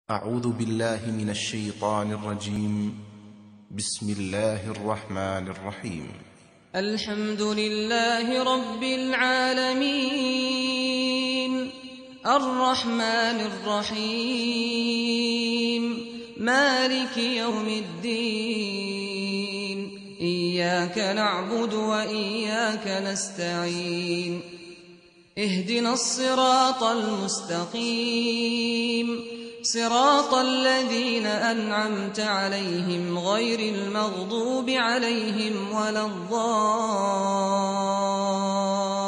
أعوذ بالله من الشيطان الرجيم. بسم الله الرحمن الرحيم. الحمد لله رب العالمين الرحمن الرحيم مالك يوم الدين إياك نعبد وإياك نستعين اهدنا الصراط المستقيم صراط الذين أنعمت عليهم غير المغضوب عليهم ولا الضالين